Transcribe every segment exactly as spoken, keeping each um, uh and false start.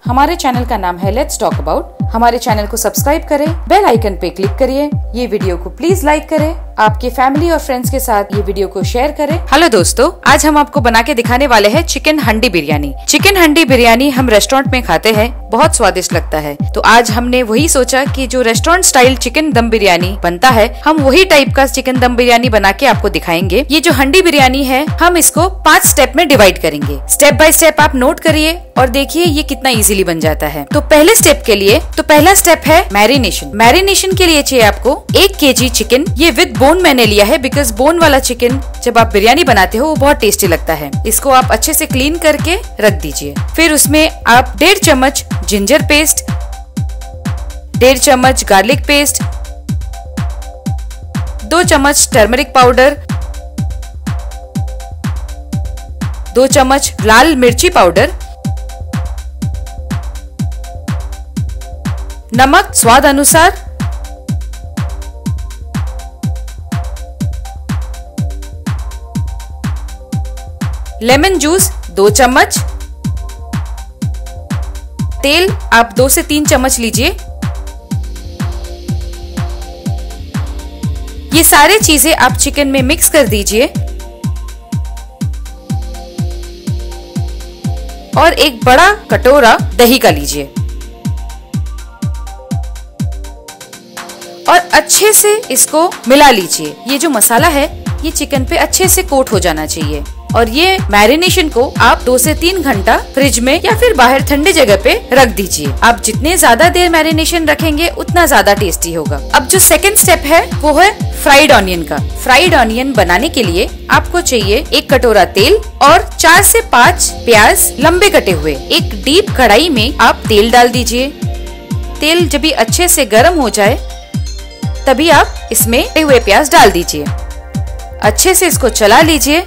हमारे चैनल का नाम है लेट्स टॉक अबाउट। हमारे चैनल को सब्सक्राइब करें, बेल आइकन पे क्लिक करिए। ये वीडियो को प्लीज लाइक करें, आपके फैमिली और फ्रेंड्स के साथ ये वीडियो को शेयर करें। हेलो दोस्तों, आज हम आपको बना के दिखाने वाले हैं चिकन हंडी बिरयानी। चिकन हंडी बिरयानी हम रेस्टोरेंट में खाते हैं, बहुत स्वादिष्ट लगता है। तो आज हमने वही सोचा कि जो रेस्टोरेंट स्टाइल चिकन दम बिरयानी बनता है, हम वही टाइप का चिकन दम बिरयानी बना के आपको दिखाएंगे। ये जो हंडी बिरयानी है, हम इसको पाँच स्टेप में डिवाइड करेंगे। स्टेप बाय स्टेप आप नोट करिए और देखिए ये कितना इजीली बन जाता है। तो पहले स्टेप के लिए तो पहला स्टेप है मैरिनेशन। मैरिनेशन के लिए चाहिए आपको एक केजी चिकन। ये विद बोन मैंने लिया है, बिकॉज बोन वाला चिकन जब आप बिरयानी बनाते हो वो बहुत टेस्टी लगता है। इसको आप अच्छे से क्लीन करके रख दीजिए। फिर उसमें आप डेढ़ चम्मच जिंजर पेस्ट, डेढ़ चम्मच गार्लिक पेस्ट, दो चम्मच टर्मरिक पाउडर, दो चम्मच लाल मिर्ची पाउडर, नमक स्वाद अनुसार, लेमन जूस दो चम्मच, तेल आप दो से तीन चम्मच लीजिए। ये सारे चीजें आप चिकन में मिक्स कर दीजिए और एक बड़ा कटोरा दही का लीजिए और अच्छे से इसको मिला लीजिए। ये जो मसाला है ये चिकन पे अच्छे से कोट हो जाना चाहिए। और ये मैरिनेशन को आप दो से तीन घंटा फ्रिज में या फिर बाहर ठंडे जगह पे रख दीजिए। आप जितने ज्यादा देर मैरिनेशन रखेंगे उतना ज्यादा टेस्टी होगा। अब जो सेकंड स्टेप है वो है फ्राइड ऑनियन का। फ्राइड ऑनियन बनाने के लिए आपको चाहिए एक कटोरा तेल और चार से पाँच प्याज लंबे कटे हुए। एक डीप कढ़ाई में आप तेल डाल दीजिए। तेल जब भी अच्छे से गर्म हो जाए तभी आप इसमें कटे हुए प्याज डाल दीजिए। अच्छे से इसको चला लीजिए।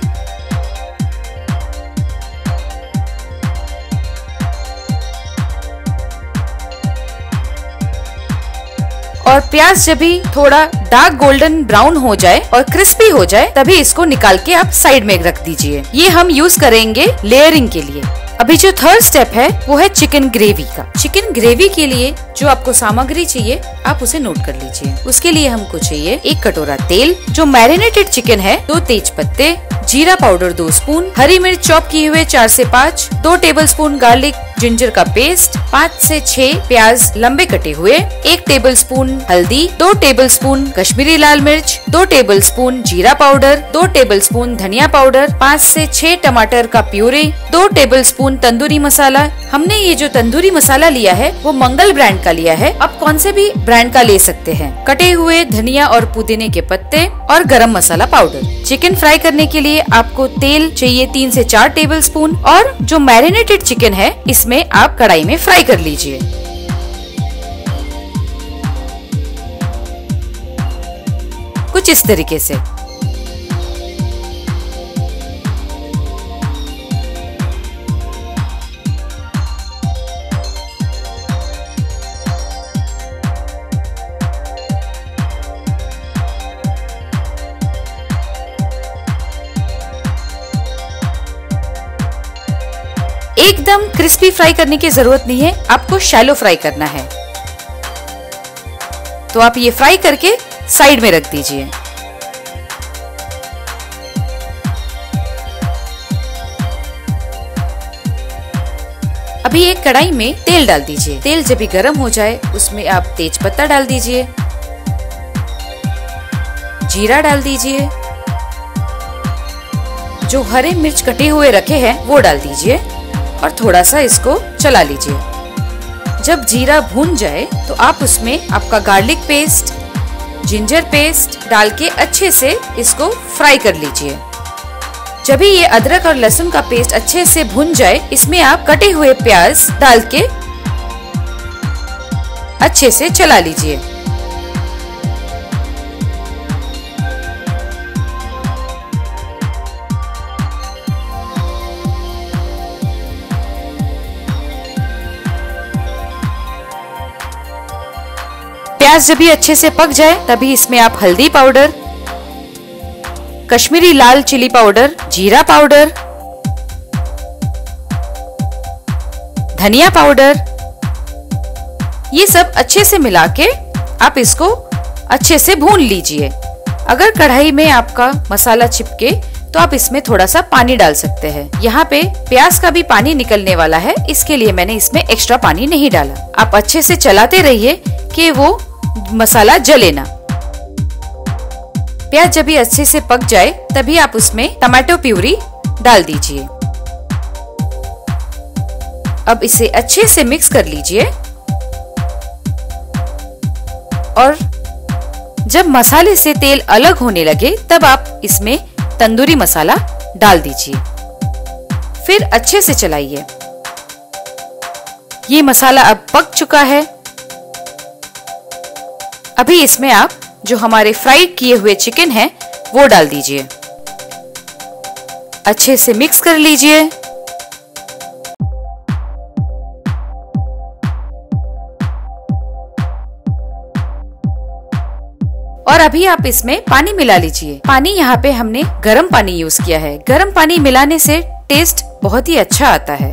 और प्याज जब भी थोड़ा डार्क गोल्डन ब्राउन हो जाए और क्रिस्पी हो जाए तभी इसको निकाल के आप साइड में रख दीजिए। ये हम यूज करेंगे लेयरिंग के लिए। अभी जो थर्ड स्टेप है वो है चिकन ग्रेवी का। चिकन ग्रेवी के लिए जो आपको सामग्री चाहिए आप उसे नोट कर लीजिए। उसके लिए हमको चाहिए एक कटोरा तेल, जो मैरिनेटेड चिकन है दो तेज पत्ते, जीरा पाउडर दो स्पून, हरी मिर्च चॉप किए हुए चार से पाँच, दो टेबलस्पून गार्लिक जिंजर का पेस्ट, पाँच से छह प्याज लंबे कटे हुए, एक टेबलस्पून हल्दी, दो टेबलस्पून कश्मीरी लाल मिर्च, दो टेबलस्पून जीरा पाउडर, दो टेबलस्पून धनिया पाउडर, पाँच से छह टमाटर का प्यूरे, दो टेबलस्पून तंदूरी मसाला। हमने ये जो तंदूरी मसाला लिया है वो मंगल ब्रांड का लिया है, आप कौन से भी ब्रांड का ले सकते हैं। कटे हुए धनिया और पुदीने के पत्ते और गरम मसाला पाउडर। चिकन फ्राई करने के लिए आपको तेल चाहिए तीन से चार टेबलस्पून और जो मैरिनेटेड चिकन है इसमें आप कढ़ाई में फ्राई कर लीजिए। कुछ इस तरीके से। एकदम क्रिस्पी फ्राई करने की जरूरत नहीं है, आपको शैलो फ्राई करना है। तो आप ये फ्राई करके साइड में रख दीजिए। अभी एक कढ़ाई में तेल डाल दीजिए। तेल जब भी गर्म हो जाए उसमें आप तेज पत्ता डाल दीजिए, जीरा डाल दीजिए, जो हरे मिर्च कटे हुए रखे हैं वो डाल दीजिए और थोड़ा सा इसको चला लीजिए। जब जीरा भून जाए तो आप उसमें आपका गार्लिक पेस्ट, जिंजर पेस्ट डाल के अच्छे से इसको फ्राई कर लीजिए। जब भी ये अदरक और लहसुन का पेस्ट अच्छे से भून जाए इसमें आप कटे हुए प्याज डाल के अच्छे से चला लीजिए। प्याज जब भी अच्छे से पक जाए तभी इसमें आप हल्दी पाउडर, कश्मीरी लाल चिली पाउडर, जीरा पाउडर, धनिया पाउडर, ये सब अच्छे से मिला के आप इसको अच्छे से भून लीजिए। अगर कढ़ाई में आपका मसाला चिपके तो आप इसमें थोड़ा सा पानी डाल सकते हैं। यहाँ पे प्याज का भी पानी निकलने वाला है, इसके लिए मैंने इसमें एक्स्ट्रा पानी नहीं डाला। आप अच्छे से चलाते रहिए कि वो मसाला जले ना। प्याज जब ये अच्छे से पक जाए तभी आप उसमें टमाटो प्यूरी डाल दीजिए। अब इसे अच्छे से मिक्स कर लीजिए और जब मसाले से तेल अलग होने लगे तब आप इसमें तंदूरी मसाला डाल दीजिए। फिर अच्छे से चलाइए। ये मसाला अब पक चुका है। अभी इसमें आप जो हमारे फ्राइड किए हुए चिकन है वो डाल दीजिए। अच्छे से मिक्स कर लीजिए। और अभी आप इसमें पानी मिला लीजिए। पानी यहाँ पे हमने गर्म पानी यूज किया है। गर्म पानी मिलाने से टेस्ट बहुत ही अच्छा आता है।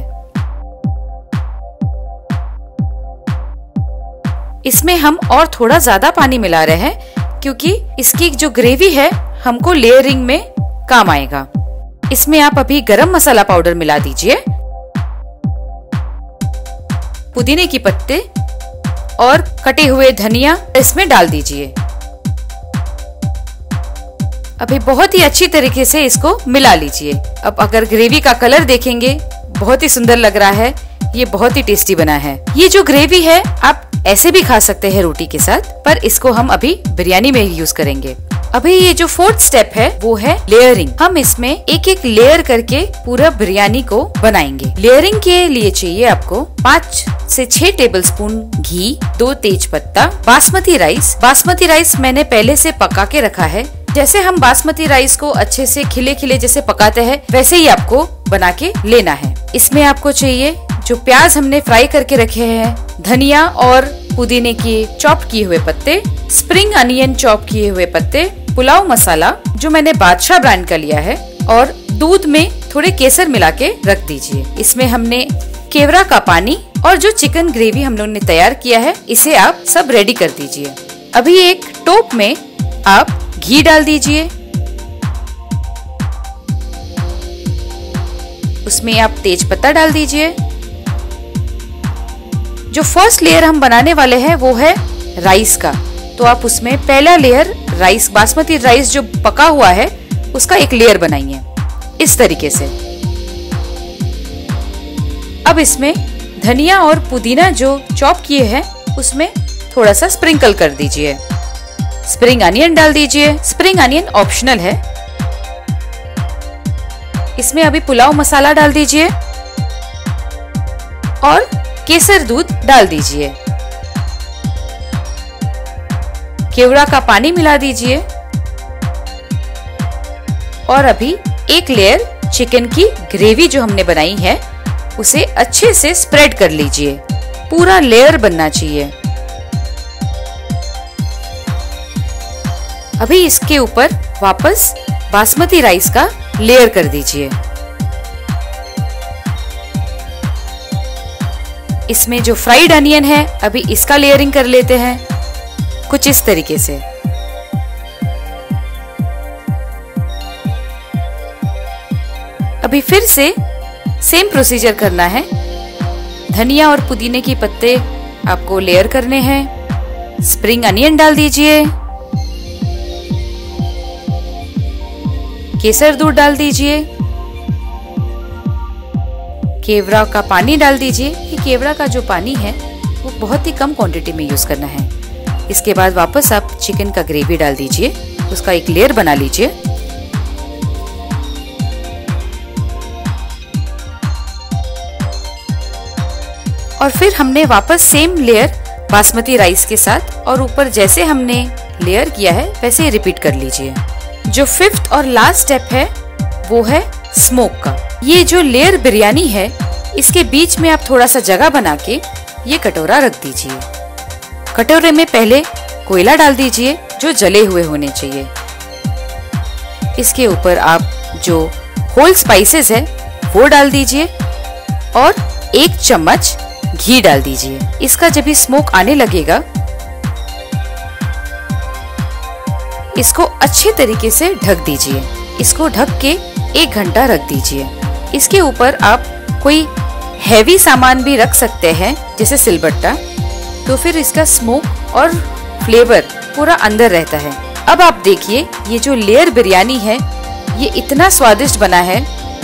इसमें हम और थोड़ा ज्यादा पानी मिला रहे हैं क्योंकि इसकी जो ग्रेवी है हमको लेयरिंग में काम आएगा। इसमें आप अभी गरम मसाला पाउडर मिला दीजिए, पुदीने की पत्ते और कटे हुए धनिया इसमें डाल दीजिए। अभी बहुत ही अच्छी तरीके से इसको मिला लीजिए। अब अगर ग्रेवी का कलर देखेंगे बहुत ही सुंदर लग रहा है। ये बहुत ही टेस्टी बना है। ये जो ग्रेवी है आप ऐसे भी खा सकते हैं रोटी के साथ, पर इसको हम अभी बिरयानी में ही यूज करेंगे। अभी ये जो फोर्थ स्टेप है वो है लेयरिंग। हम इसमें एक एक लेयर करके पूरा बिरयानी को बनाएंगे। लेयरिंग के लिए चाहिए आपको पाँच से छह टेबलस्पून घी, दो तेज पत्ता, बासमती राइस। बासमती राइस मैंने पहले से पका के रखा है। जैसे हम बासमती राइस को अच्छे से खिले खिले जैसे पकाते हैं वैसे ही आपको बना के लेना है। इसमें आपको चाहिए जो प्याज हमने फ्राई करके रखे हैं, धनिया और पुदीने के चॉप किए हुए पत्ते, स्प्रिंग अनियन चॉप किए हुए पत्ते, पुलाव मसाला जो मैंने बादशाह ब्रांड का लिया है, और दूध में थोड़े केसर मिला के रख दीजिए। इसमें हमने केवड़ा का पानी और जो चिकन ग्रेवी हम लोगों ने तैयार किया है इसे आप सब रेडी कर दीजिए। अभी एक टोप में आप घी डाल दीजिए। उसमें आप तेज पत्ता डाल दीजिए। जो फर्स्ट लेयर हम बनाने वाले हैं वो है राइस का, तो आप उसमें पहला लेयर राइस, बासमती राइस जो पका हुआ है उसका एक लेयर बनाइए इस तरीके से। अब इसमें धनिया और पुदीना जो चॉप किए हैं उसमें थोड़ा सा स्प्रिंकल कर दीजिए। स्प्रिंग अनियन डाल दीजिए। स्प्रिंग अनियन ऑप्शनल है। इसमें अभी पुलाव मसाला डाल दीजिए और केसर दूध डाल दीजिए। केवड़ा का पानी मिला दीजिए और अभी एक लेयर चिकन की ग्रेवी जो हमने बनाई है उसे अच्छे से स्प्रेड कर लीजिए। पूरा लेयर बनना चाहिए। अभी इसके ऊपर वापस बासमती राइस का लेयर कर दीजिए। इसमें जो फ्राइड अनियन है अभी इसका लेयरिंग कर लेते हैं कुछ इस तरीके से। अभी फिर से सेम प्रोसीजर करना है। धनिया और पुदीने की पत्ते आपको लेयर करने हैं। स्प्रिंग अनियन डाल दीजिए। केसर दूध डाल दीजिए। केवड़ा का पानी डाल दीजिए। ये केवड़ा का जो पानी है वो बहुत ही कम क्वांटिटी में यूज करना है। इसके बाद वापस आप चिकन का ग्रेवी डाल दीजिए। उसका एक लेयर बना लीजिए। और फिर हमने वापस सेम लेयर बासमती राइस के साथ और ऊपर जैसे हमने लेयर किया है वैसे रिपीट कर लीजिए। जो फिफ्थ और लास्ट स्टेप है वो है स्मोक का। ये जो लेयर बिरयानी है इसके बीच में आप थोड़ा सा जगह बना के ये कटोरा रख दीजिए। कटोरे में पहले कोयला डाल दीजिए जो जले हुए होने चाहिए। इसके ऊपर आप जो होल स्पाइसेस है वो डाल दीजिए और एक चम्मच घी डाल दीजिए। इसका जब भी स्मोक आने लगेगा, इसको अच्छे तरीके से ढक दीजिए। इसको ढक के एक घंटा रख दीजिए। इसके ऊपर आप कोई हैवी सामान भी रख सकते हैं, जैसे सिलबट्टा, तो फिर इसका स्मोक और फ्लेवर पूरा अंदर रहता है। अब आप देखिए, ये जो लेयर बिरयानी है ये इतना स्वादिष्ट बना है।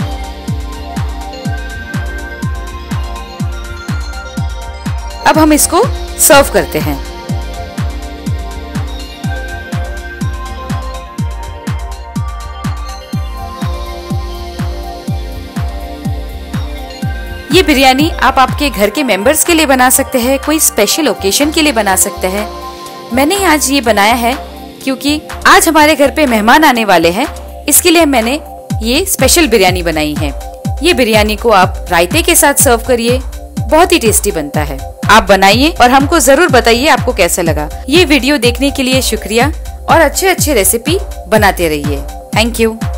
अब हम इसको सर्व करते हैं। ये बिरयानी आप आपके घर के मेंबर्स के लिए बना सकते हैं, कोई स्पेशल ओकेशन के लिए बना सकते हैं। मैंने आज ये बनाया है क्योंकि आज हमारे घर पे मेहमान आने वाले हैं, इसके लिए मैंने ये स्पेशल बिरयानी बनाई है। ये बिरयानी को आप रायते के साथ सर्व करिए, बहुत ही टेस्टी बनता है। आप बनाइए और हमको जरूर बताइए आपको कैसा लगा। ये वीडियो देखने के लिए शुक्रिया और अच्छे अच्छे रेसिपी बनाते रहिए। Thank you.